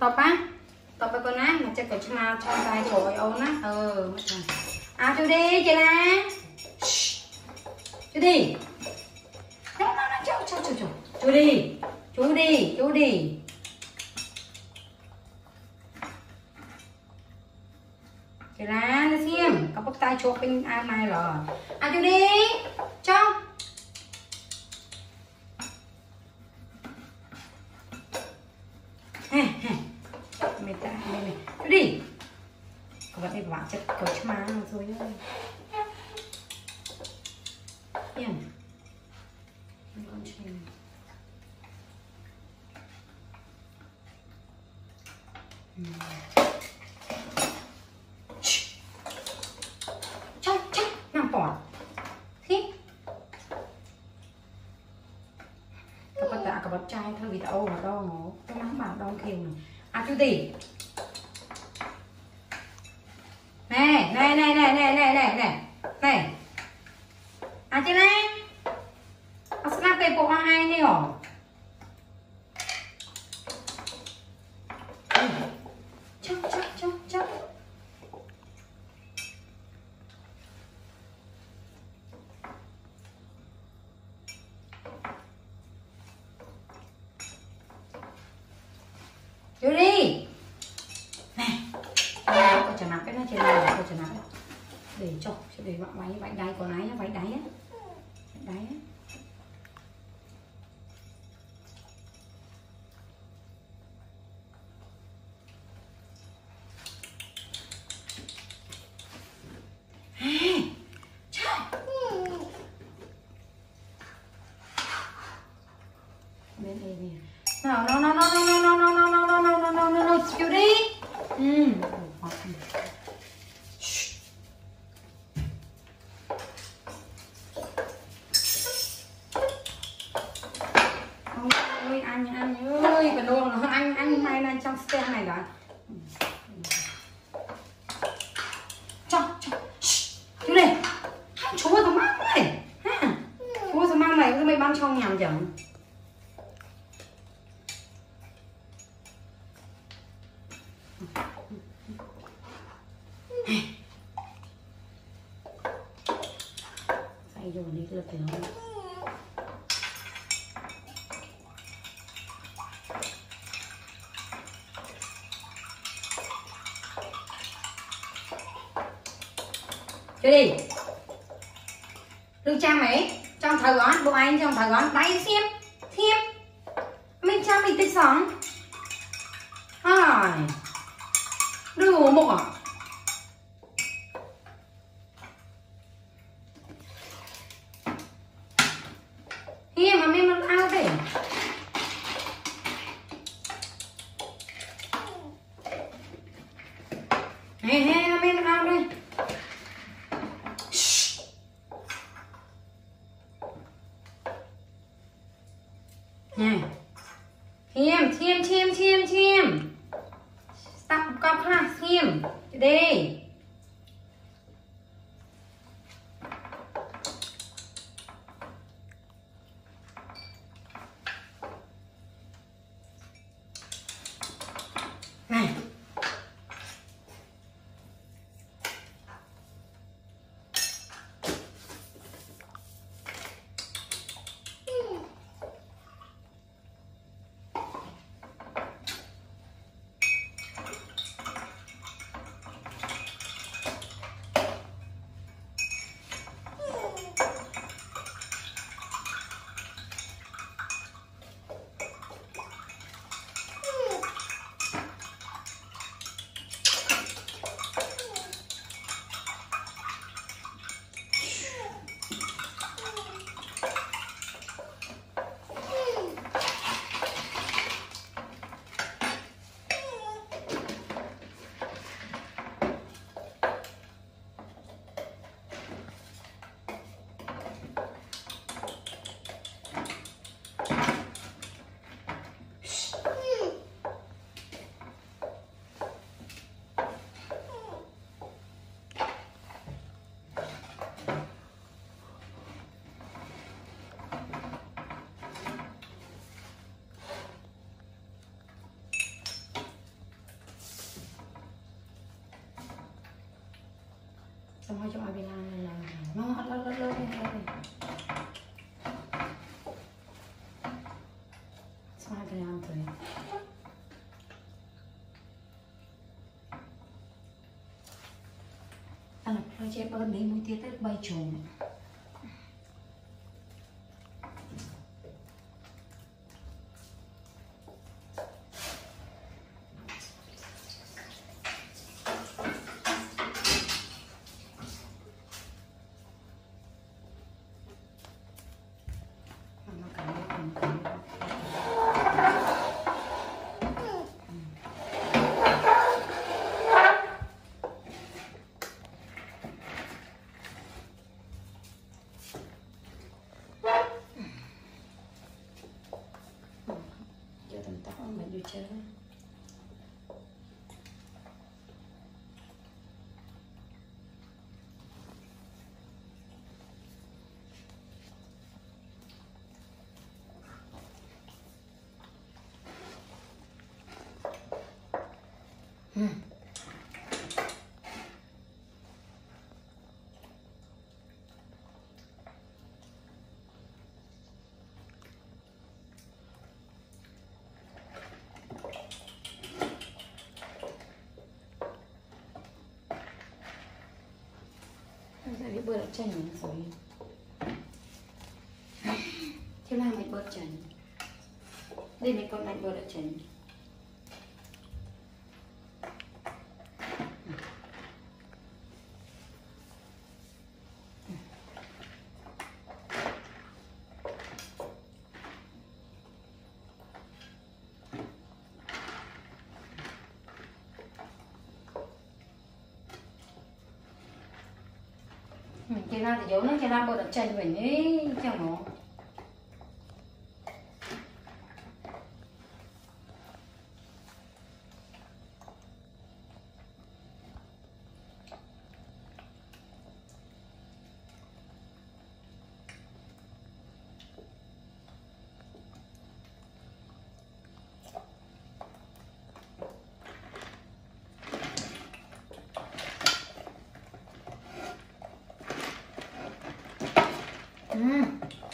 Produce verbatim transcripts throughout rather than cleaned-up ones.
tập á tậpไปก่อนนะมันจะกดชมาชอบใจโฉยเอานะเออไม่ใช่อ่ะจูดี้เจนะจูดี้นั่นนั่นนั่นจูจูจูจูจูดี้จูดี้จูดี้เจนะนะเสียมกับพวกตายโฉกเป็นอาไม้เหรออ่ะจูดี้จ้องmày ta mày mày cứ đi các bạn đi bạn chất có chứ má rồi nhá yên con chim chắc chắc nằm bọt thế các bạn tạ các bạn trai thôi vì tao mà đo ngó cái nắng bảo đo kiều này à chú tỷ này này này này này này này này này à chị này à snap về bộ ai này hả chắc chắc chắc chắc Judy này con chả nắp cái nó trên này con chả nắp để cho để bạn váy váy đáy có náy váy đáy á đáy á bên đây nè nào nó nó nó nó nó nó nó nó nó nó nó nó nó Judy ừ ôi anh anh ơi cái đồ nó anh anh may lên trong xe này đã cho cho Judy anh chú tao mang này ha chú tao mang này cái mày bán trong nhà chẳng vô đi cái lực nó chơi đi đừng trang mấy trong thời gón bộ anh trong thời gón đáy xiêm thiêm mình trang mình tích sống à đừng ngủ một à Hiêm mà mình ăn ao thế Nè nè mình ăn đây Nè Hiêm thiêm thiêm thiêm thiêm Stop cọp ha thiêm đi này xong rồi cho ai bên này này nó nó nó nó xong rồi bên này thôi anh là phải chơi bớt mấy mũi tiết tới bay trùng mình đi chơi hmm. Cái bơ đã chanh rồi thế là mày bơ chanh đây mấy con đánh bơ đã chanh cái nào thì giấu nó cái nào bơ đã chanh vậy nhé chẳng nó ừ.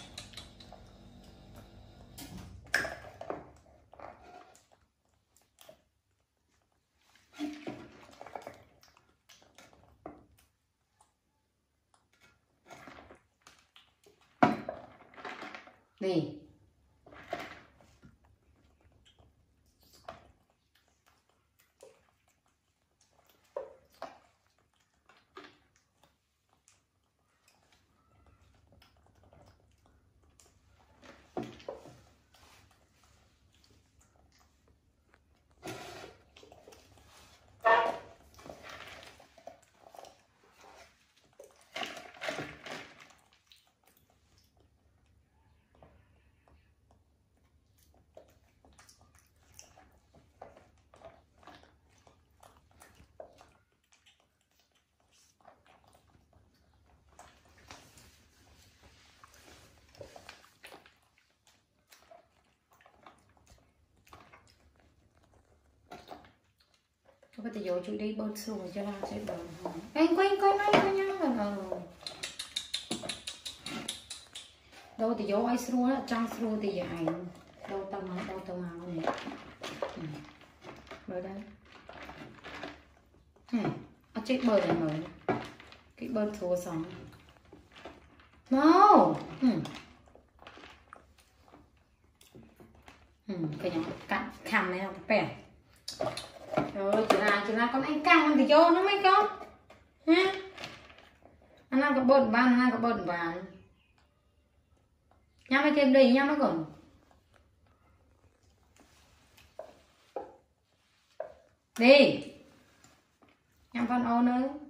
Đi có thể dỗ Judy bớt xuống cho nó sẽ bớt anh quay quay quay quay nhau rồi đâu thì dỗ ai xuống á trong xuống thì dài đâu tao mà đâu tao màu này rồi đây à chết bớt này mới cái bớt xuống xong no cái nhóm cắt khăn này nó bẻ rồi chị là chị là con anh căng thì cho nó mấy con ha anh nào có bột bàn anh nào có bột bàn nhau mấy trên đây nhau nó còn đi nhau con ô nữa